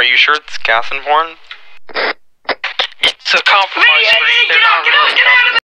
Are you sure it's Gassenborn? It's a compromise street. They're not really